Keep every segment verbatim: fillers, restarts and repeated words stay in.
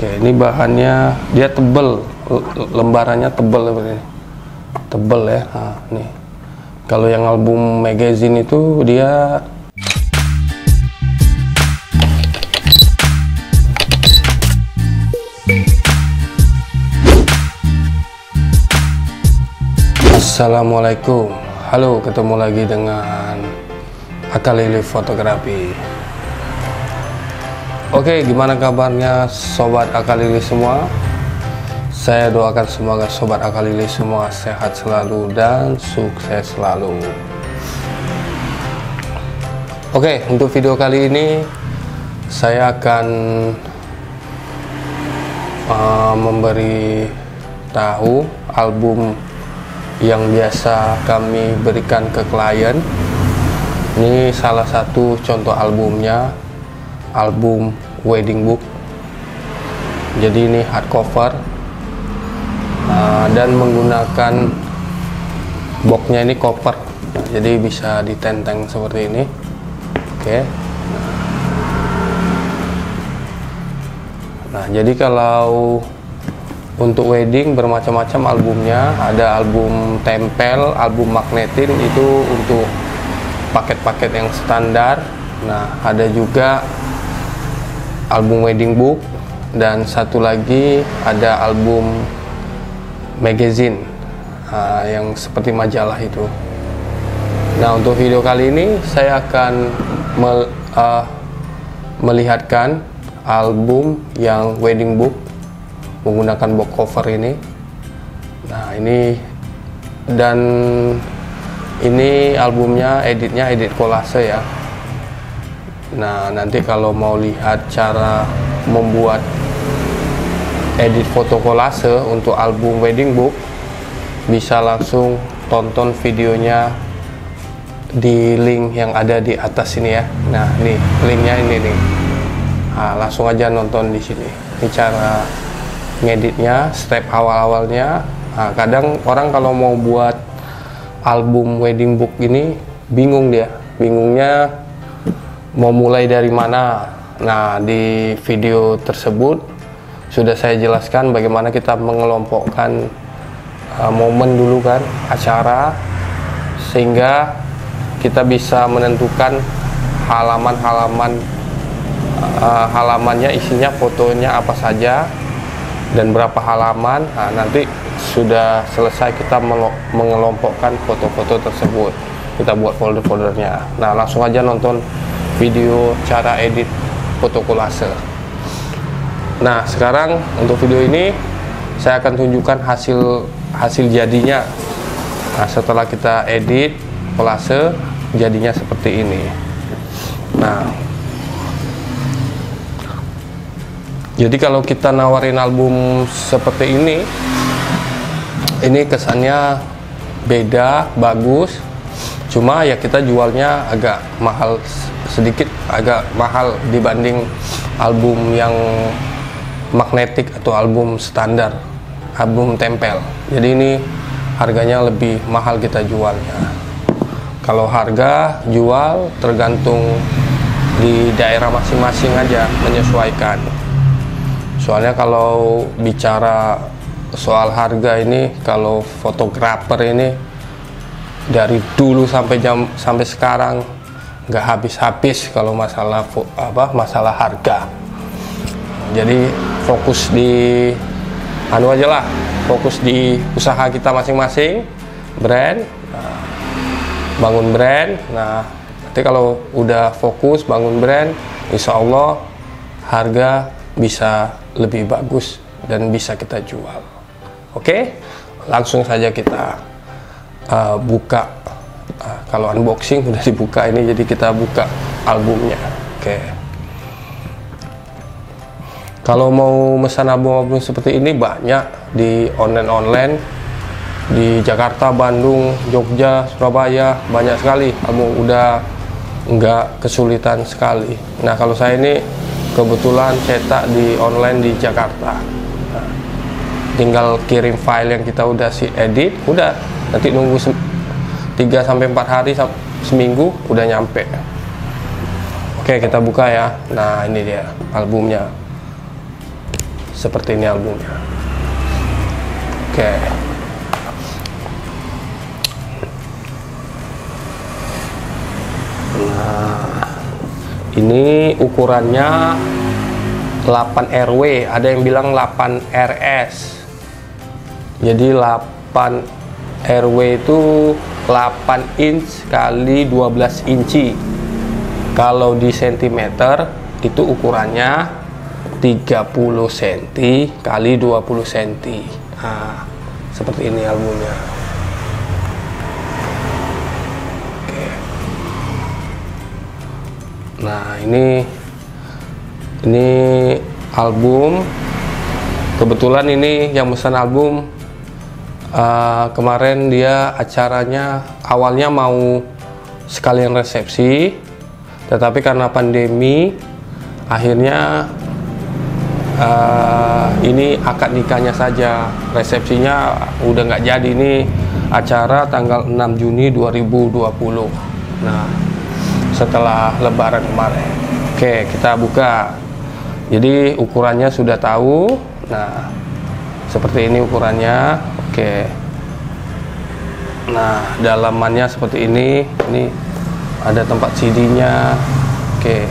Oke, ini bahannya dia tebel, lembarannya tebel seperti ini, tebel ya. Nah, nih kalau yang album magazine itu dia Assalamualaikum, halo, ketemu lagi dengan Akalili Fotografi. Oke, gimana kabarnya sobat Akalili semua? Saya doakan semoga sobat Akalili semua sehat selalu dan sukses selalu. Oke, untuk video kali ini saya akan uh, memberi tahu album yang biasa kami berikan ke klien. Ini salah satu contoh albumnya, album wedding book. Jadi ini hardcover uh, dan menggunakan boxnya ini koper, nah, jadi bisa ditenteng seperti ini. Oke, nah jadi kalau untuk wedding bermacam-macam albumnya, ada album tempel, album magnetin itu untuk paket-paket yang standar. Nah, ada juga album wedding book, dan satu lagi ada album magazine uh, yang seperti majalah itu. Nah, untuk video kali ini saya akan mel, uh, melihatkan album yang wedding book menggunakan box cover ini. Nah, ini dan ini albumnya, editnya edit kolase ya. Nah, nanti kalau mau lihat cara membuat edit foto kolase untuk album wedding book, bisa langsung tonton videonya di link yang ada di atas ini ya. Nah, nih linknya ini nih. Nah, langsung aja nonton di sini. Ini cara ngeditnya, step awal-awalnya. Nah, kadang orang kalau mau buat album wedding book ini bingung, dia bingungnya mau mulai dari mana. Nah, di video tersebut sudah saya jelaskan bagaimana kita mengelompokkan uh, momen dulu kan, acara, sehingga kita bisa menentukan halaman-halaman uh, halamannya, isinya fotonya apa saja dan berapa halaman. Nah, nanti sudah selesai kita mengelompokkan foto-foto tersebut, kita buat folder-foldernya. Nah, langsung aja nonton video cara edit foto kolase. Nah, sekarang untuk video ini saya akan tunjukkan hasil hasil jadinya. Nah, setelah kita edit kolase, jadinya seperti ini. Nah, jadi kalau kita nawarin album seperti ini, ini kesannya beda, bagus. Cuma ya kita jualnya agak mahal sedikit, agak mahal dibanding album yang magnetik atau album standar, album tempel. Jadi ini harganya lebih mahal kita jualnya. Kalau harga jual tergantung di daerah masing-masing aja, menyesuaikan. Soalnya kalau bicara soal harga ini, kalau fotografer ini dari dulu sampai jam sampai sekarang nggak habis-habis kalau masalah apa masalah harga. Jadi fokus di anu aja lah, fokus di usaha kita masing-masing, brand, nah, bangun brand. Nah, nanti kalau udah fokus bangun brand, insya Allah harga bisa lebih bagus dan bisa kita jual. Oke, langsung saja kita uh, buka. Uh, kalau unboxing udah dibuka ini, jadi kita buka albumnya. Oke, kalau mau pesan album-album seperti ini banyak di online-online di Jakarta, Bandung, Jogja, Surabaya, banyak sekali album, udah nggak kesulitan sekali. Nah, kalau saya ini kebetulan cetak di online di Jakarta. Nah, tinggal kirim file yang kita udah si edit, udah nanti nunggu tiga sampai empat hari seminggu udah nyampe. Oke, kita buka ya. Nah, ini dia albumnya. seperti ini albumnya. Oke. Nah, ini ukurannya delapan R W, ada yang bilang delapan R S. Jadi delapan R W itu delapan inch kali dua belas inci. Kalau di sentimeter itu ukurannya tiga puluh senti kali dua puluh senti. Nah, seperti ini albumnya. Oke. Nah, ini ini album. Kebetulan ini yang pesan album uh, kemarin dia acaranya awalnya mau sekalian resepsi, tetapi karena pandemi akhirnya uh, ini akad nikahnya saja, resepsinya udah nggak jadi. Ini acara tanggal enam Juni dua ribu dua puluh. Nah, setelah lebaran kemarin. Oke, kita buka. Jadi ukurannya sudah tahu. Nah, seperti ini ukurannya. Oke. Nah, dalamannya seperti ini. Ini ada tempat C D-nya. Oke.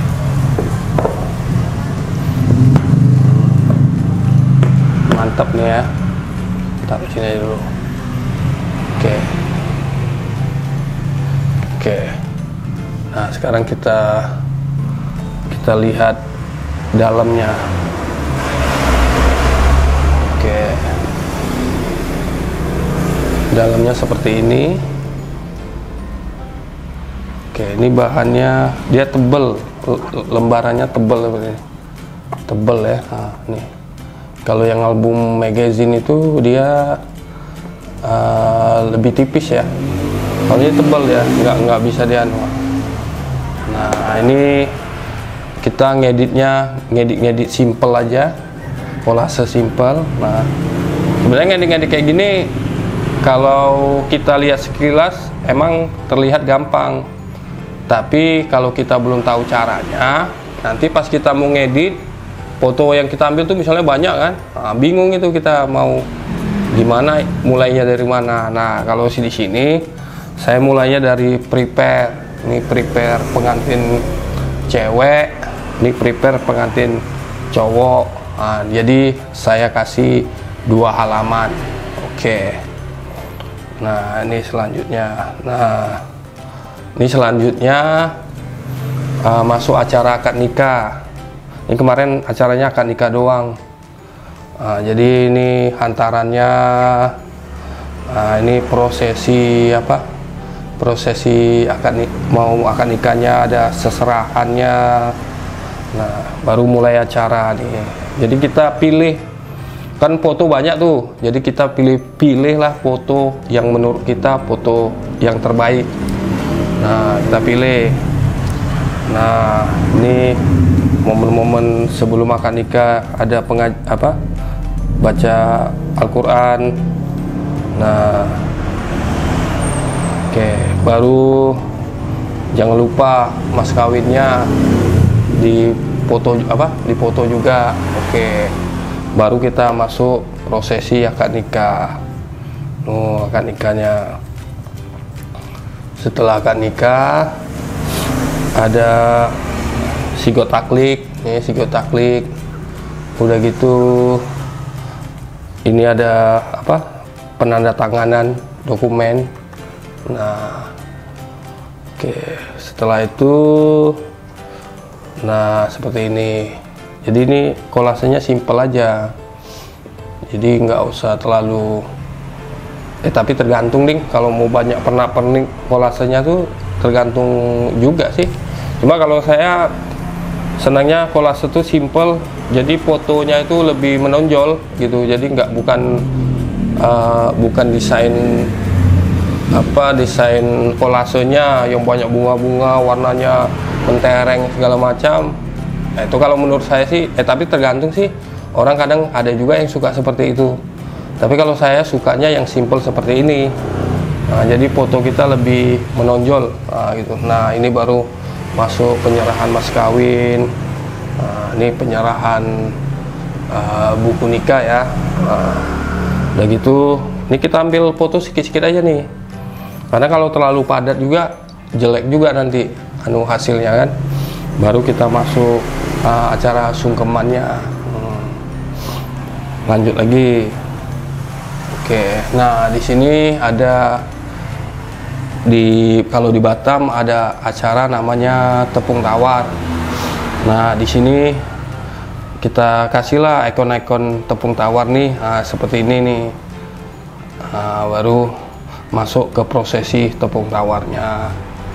Mantap nih ya. Taruh sini dulu. Oke. Oke. Nah, sekarang kita kita lihat dalamnya. Oke. Dalamnya seperti ini. Oke, ini bahannya dia tebel, lembarannya tebel seperti ini. Tebel ya. Nah, nih. Kalau yang album magazine itu dia uh, lebih tipis ya. Kalau ini tebel ya, nggak nggak bisa dianu. Nah, ini kita ngeditnya ngedit-ngedit simple aja, kolase simple. Nah, sebenarnya ngedit-ngedit kayak gini kalau kita lihat sekilas emang terlihat gampang, tapi kalau kita belum tahu caranya, nanti pas kita mau ngedit foto yang kita ambil tuh misalnya banyak kan, nah, bingung itu kita mau gimana, mulainya dari mana. Nah, kalau di sini saya mulainya dari prepare. Ini prepare pengantin cewek, ini prepare pengantin cowok. Nah, jadi saya kasih dua halaman. Oke. Nah, ini selanjutnya. Nah, ini selanjutnya uh, masuk acara akad nikah. Ini kemarin acaranya akad nikah doang. Nah, jadi ini hantarannya. Nah, ini prosesi apa? Prosesi akad nik mau akad nikahnya, ada seserahannya. Nah, baru mulai acara nih. Jadi kita pilih, kan foto banyak tuh, jadi kita pilih-pilih lah foto yang menurut kita foto yang terbaik. Nah, kita pilih. Nah, ini momen-momen sebelum akad nikah, ada pengaj apa baca Al-Quran. Nah, oke, baru jangan lupa mas kawinnya di foto apa di foto juga. Oke, baru kita masuk prosesi akad nikah. Oh, akad nikahnya. Setelah akad nikah ada sigot taklik, nih sigot taklik. Udah gitu ini ada apa? Penandatanganan dokumen. Nah, oke, setelah itu nah seperti ini. Jadi ini kolasenya simple aja, jadi nggak usah terlalu eh tapi tergantung nih, kalau mau banyak pernak-pernik kolasenya tuh tergantung juga sih. Cuma kalau saya senangnya kolase tuh simple, jadi fotonya itu lebih menonjol gitu, jadi nggak bukan uh, bukan desain apa desain kolasenya yang banyak bunga-bunga, warnanya mentereng segala macam. Nah, itu kalau menurut saya sih, eh tapi tergantung sih, orang kadang ada juga yang suka seperti itu. Tapi kalau saya sukanya yang simple seperti ini. Nah, jadi foto kita lebih menonjol. Nah, gitu. Nah, ini baru masuk penyerahan mas kawin. Nah, ini penyerahan uh, buku nikah ya. Uh, udah gitu, ini kita ambil foto sikit-sikit aja nih, karena kalau terlalu padat juga jelek juga nanti anu hasilnya kan. Baru kita masuk uh, acara sungkemannya. Hmm. Lanjut lagi. Oke, nah di sini ada di kalau di Batam ada acara namanya tepung tawar. Nah di sini kita kasihlah ikon-ikon tepung tawar nih, nah, seperti ini nih. Nah, baru masuk ke prosesi tepung tawarnya.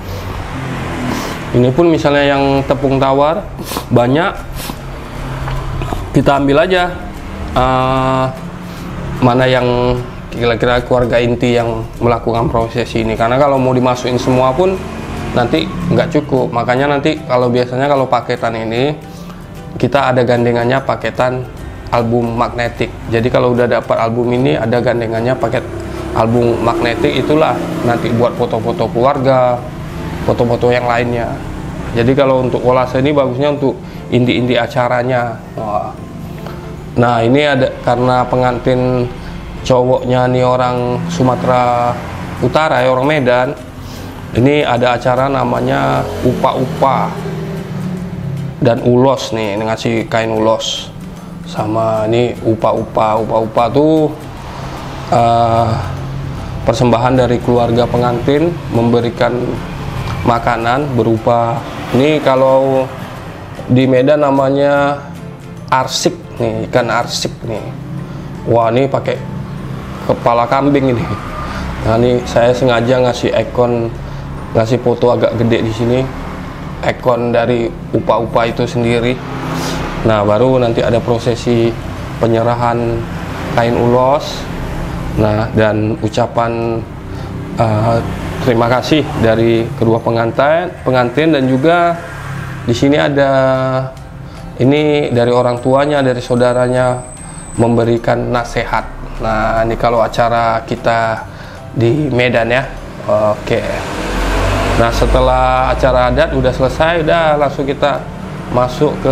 Ini pun misalnya yang tepung tawar banyak, kita ambil aja uh, mana yang kira-kira keluarga inti yang melakukan prosesi ini. Karena kalau mau dimasukin semua pun nanti nggak cukup. Makanya nanti kalau biasanya kalau paketan ini kita ada gandengannya paketan album magnetik. Jadi kalau udah dapat album ini ada gandengannya paket album magnetik, itulah nanti buat foto-foto keluarga, foto-foto yang lainnya. Jadi kalau untuk kolase ini bagusnya untuk inti-inti acaranya. Wah. Nah ini ada karena pengantin cowoknya nih orang Sumatera Utara ya, orang Medan. Ini ada acara namanya upa-upa dan ulos nih, ini ngasih kain ulos sama ini upa-upa. Upa-upa tuh uh, persembahan dari keluarga pengantin memberikan makanan berupa ini, kalau di Medan namanya arsik nih, ikan arsik nih. Wah ini pakai kepala kambing ini. Nah ini saya sengaja ngasih ikon, ngasih foto agak gede di sini, ikon dari upa-upa itu sendiri. Nah baru nanti ada prosesi penyerahan kain ulos, nah dan ucapan uh, terima kasih dari kedua pengantin pengantin dan juga di sini ada ini dari orang tuanya, dari saudaranya memberikan nasihat. Nah ini kalau acara kita di Medan ya. Oke. Nah setelah acara adat udah selesai, udah langsung kita masuk ke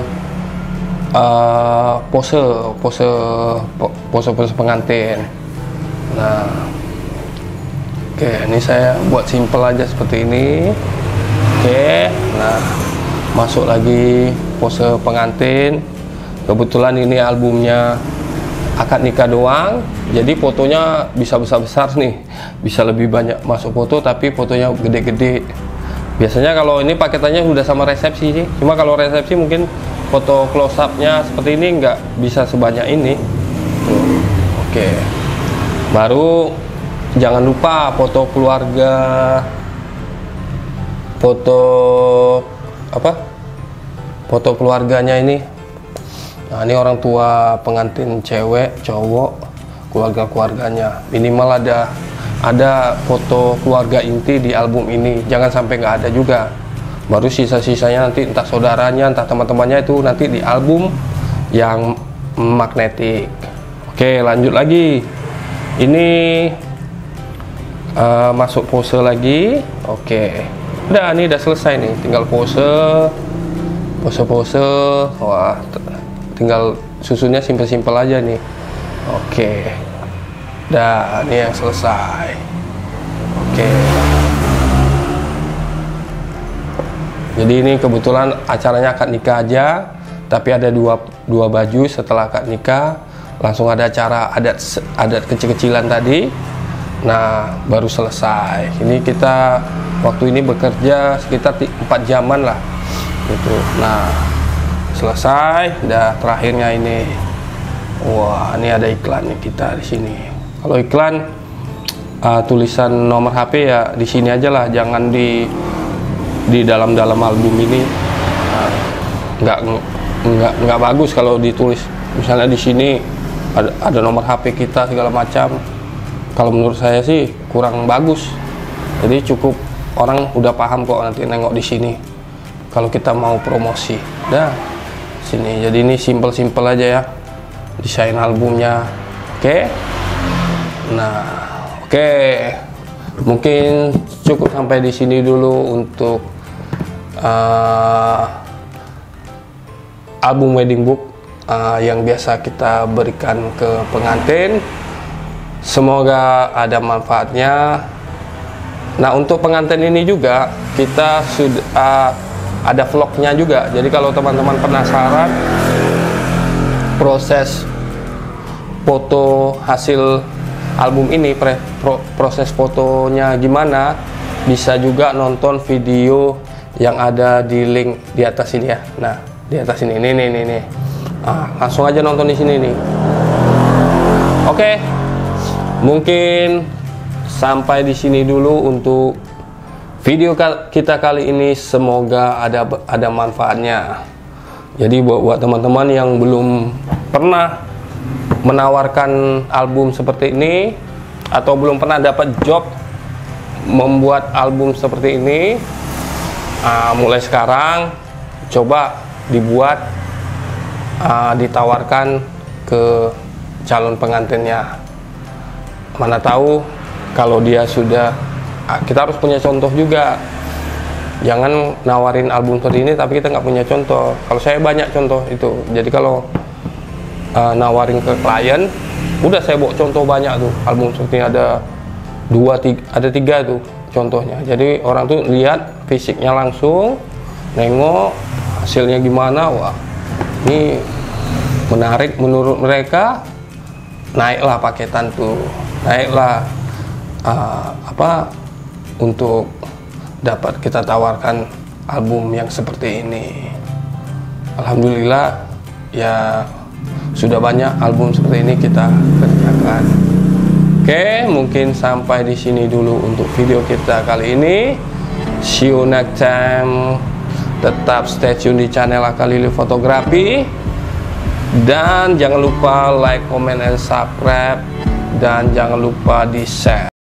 uh, pose pose pose pose pengantin. Nah oke, ini saya buat simple aja seperti ini. Oke, nah masuk lagi pose pengantin. Kebetulan ini albumnya akad nikah doang, jadi fotonya bisa besar-besar nih, bisa lebih banyak masuk foto, tapi fotonya gede-gede. Biasanya kalau ini paketannya udah sama resepsi sih, cuma kalau resepsi mungkin foto close up-nya seperti ini nggak bisa sebanyak ini. Tuh. Oke, baru jangan lupa foto keluarga, foto apa? Foto keluarganya ini. Nah ini orang tua pengantin cewek, cowok, keluarga-keluarganya. Minimal ada ada foto keluarga inti di album ini. Jangan sampai nggak ada juga. Baru sisa-sisanya nanti entah saudaranya, entah teman-temannya itu nanti di album yang magnetik. Oke, lanjut lagi. Ini uh, masuk pose lagi. Oke. Udah, ini udah selesai nih. Tinggal pose, pose-pose. Wah. Tinggal susunnya simpel-simpel aja nih. Oke. Dah, ini yang selesai. Oke. Jadi ini kebetulan acaranya akad nikah aja, tapi ada dua dua baju. Setelah akad nikah, langsung ada acara adat adat kecil-kecilan tadi. Nah, baru selesai. Ini kita waktu ini bekerja sekitar empat jaman lah. Gitu. Nah, selesai, dah terakhirnya ini. Wah, ini ada iklannya kita di sini. Kalau iklan uh, tulisan nomor H P ya di sini aja lah, jangan di di dalam-dalam album ini. Nah, nggak nggak nggak bagus kalau ditulis. Misalnya di sini ada, ada nomor H P kita segala macam. Kalau menurut saya sih kurang bagus. Jadi cukup orang udah paham kok nanti nengok di sini. Kalau kita mau promosi, dah. Sini, jadi ini simple-simple aja ya desain albumnya. Oke, nah oke, mungkin cukup sampai di sini dulu untuk uh, album wedding book uh, yang biasa kita berikan ke pengantin. Semoga ada manfaatnya. Nah, untuk pengantin ini juga kita sudah uh, ada vlognya juga. Jadi kalau teman-teman penasaran proses foto hasil album ini, pre, pro, proses fotonya gimana, bisa juga nonton video yang ada di link di atas ini ya. Nah, di atas ini, nih, nih, nih, nih. Ah, langsung aja nonton di sini nih. Oke, mungkin sampai di sini dulu untuk video kita kali ini. Semoga ada ada manfaatnya. Jadi buat, buat teman-teman yang belum pernah menawarkan album seperti ini atau belum pernah dapat job membuat album seperti ini, uh, mulai sekarang coba dibuat, uh, ditawarkan ke calon pengantinnya. Mana tahu kalau dia sudah, uh, kita harus punya contoh juga. Jangan nawarin album seperti ini tapi kita nggak punya contoh. Kalau saya banyak contoh itu. Jadi kalau uh, nawarin ke klien, udah saya bawa contoh banyak tuh album seperti ini, ada dua tiga, ada tiga tuh contohnya. Jadi orang tuh lihat fisiknya langsung, nengok hasilnya gimana, wah ini menarik menurut mereka, naiklah paketan tuh, naiklah uh, apa untuk dapat kita tawarkan album yang seperti ini. Alhamdulillah ya, sudah banyak album seperti ini kita kerjakan. Oke, mungkin sampai di sini dulu untuk video kita kali ini. See you next time. Tetap stay tune di channel Akalili Fotografi. Dan jangan lupa like, comment, and subscribe. Dan jangan lupa di share.